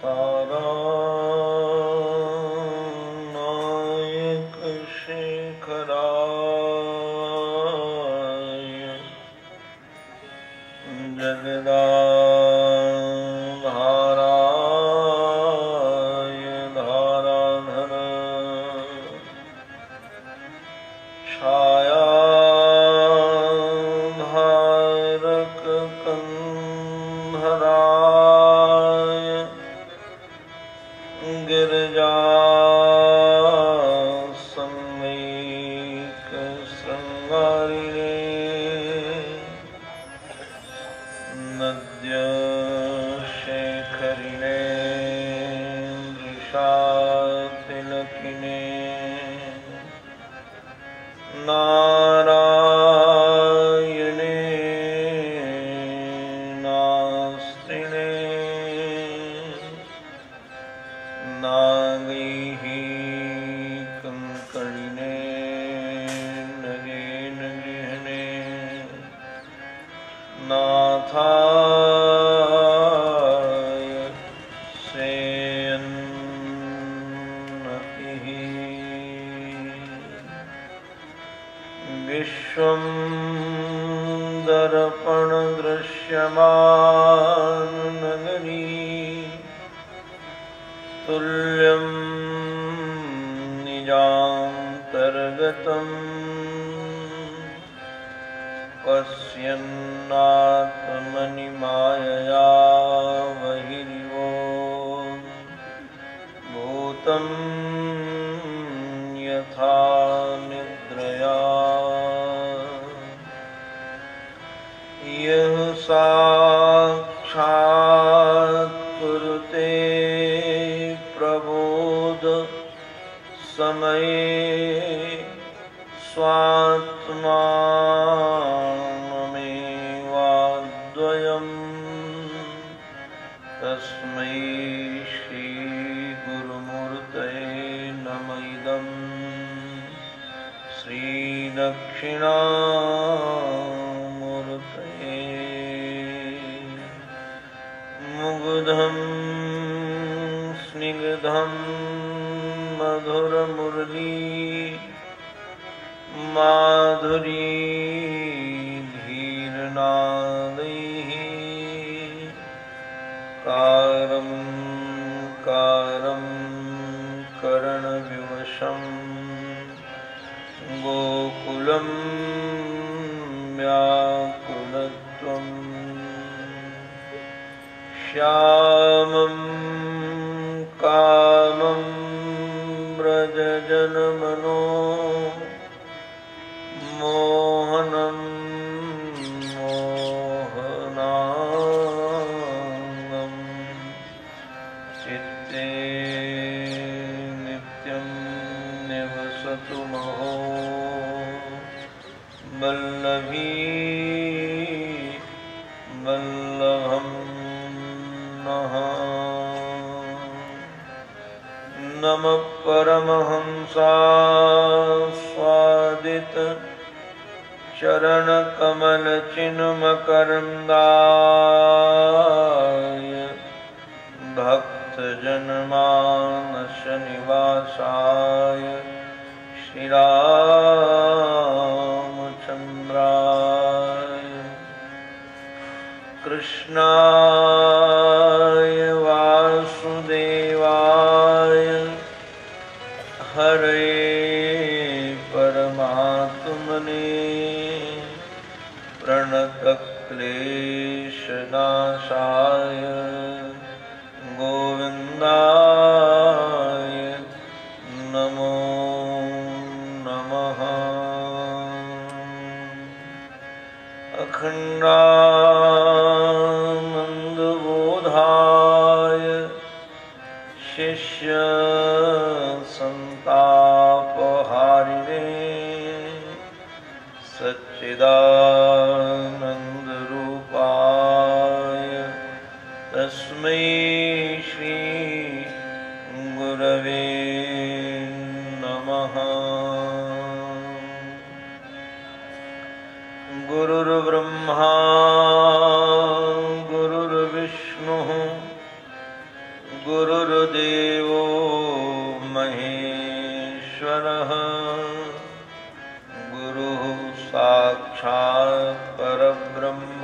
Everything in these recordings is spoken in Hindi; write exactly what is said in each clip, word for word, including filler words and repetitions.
तारानायक शेखराय जगदाधाराय धाराधर छायाधारक कंधराय गिरिजा सम्मेक श्रृंगारिणे नद्य शेखरिणे दृशातिलकिने नारायणे नास्तिने नागैः कंकणिने नगेन गृहणे नाथाय सेयन्नतिः विश्वं दर्पण दृश्यमान नगरी तुल्यं निजान्तर्गतं पश्यन्नात्मनि मायया बहिर्वो भूतं यथा निद्रया यः साक्षात् कुरुते प्रबोध समये स्वात्मानमेवाद्वयम् तस्मै श्री गुरुमूर्तये नमः इदं श्री दक्षिणामूर्तये मुग्धं स्निग्धं मधुरमुरली माधुरी धीरनादैः कारं कारं करणविवशं गोकुलं व्याकुलत्वम् श्यामं कामं व्रजजनमनो मोहनं मोहनाङ्गं चित्ते नित्यं निवसतु महो वल्लभी वल्लभं नः नमः परमहंसास्वादित चरणकमलचिन्मकरन्दाय भक्तजनमानसनिवासाय श्रीरामचन्द्राय कृष्णाय वासुदेवाय हरे परमात्मने प्रणतक्लेशनाशाय गोविन्दाय नमो नमः। अखण्डानन्दबोधाय शिष्य संतापहारिणे सच्चिदानन्दरूपाय तस्मै श्री गुरवे नमः। गुरुर्ब्रह्मा गुरुर्विष्णुः गुरुर्देवो देवो महेश्वरः गुरुः साक्षात् परब्रह्म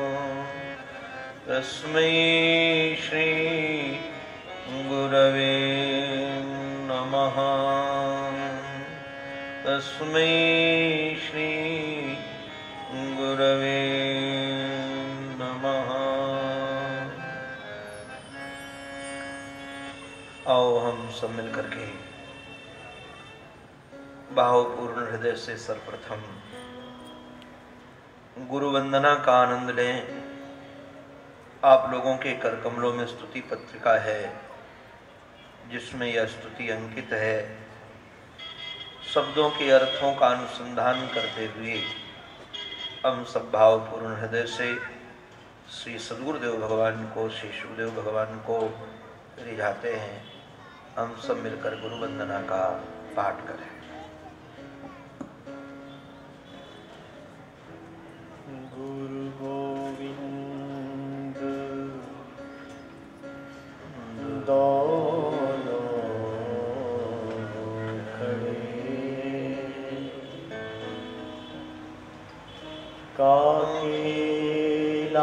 तस्मै श्री गुरवे नमः। तस्मै श्री गुरवे नमः। आओ हम सब मिलकर के भावपूर्ण हृदय से सर्वप्रथम गुरु वंदना का आनंद लें। आप लोगों के कर कमलों में स्तुति पत्रिका है जिसमें यह स्तुति अंकित है। शब्दों के अर्थों का अनुसंधान करते हुए हम सब भावपूर्ण हृदय से श्री सद्गुरुदेव भगवान को, श्री शिवदेव भगवान को रिझाते हैं। हम सब मिलकर गुरु वंदना का पाठ करें। गुरु गोविंद दोनों खड़े काकेला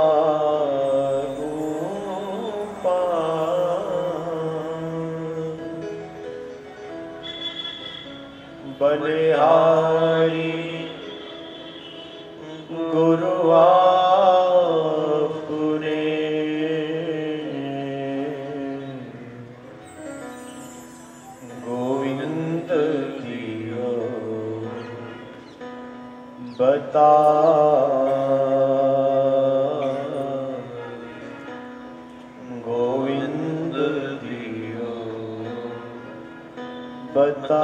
बलिहारी गुरुआ पुरे गोविंद दियो बता गोविंद दियो बता।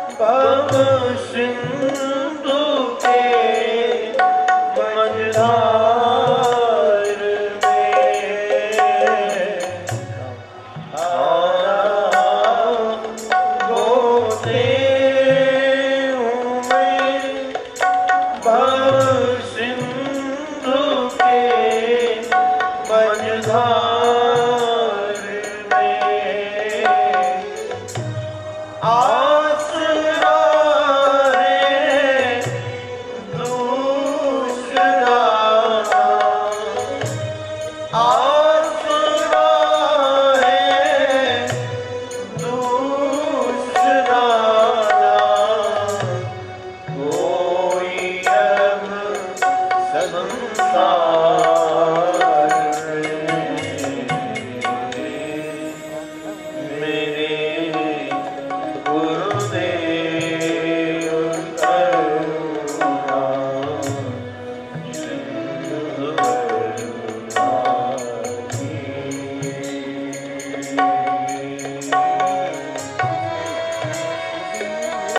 सिंधु के मझधार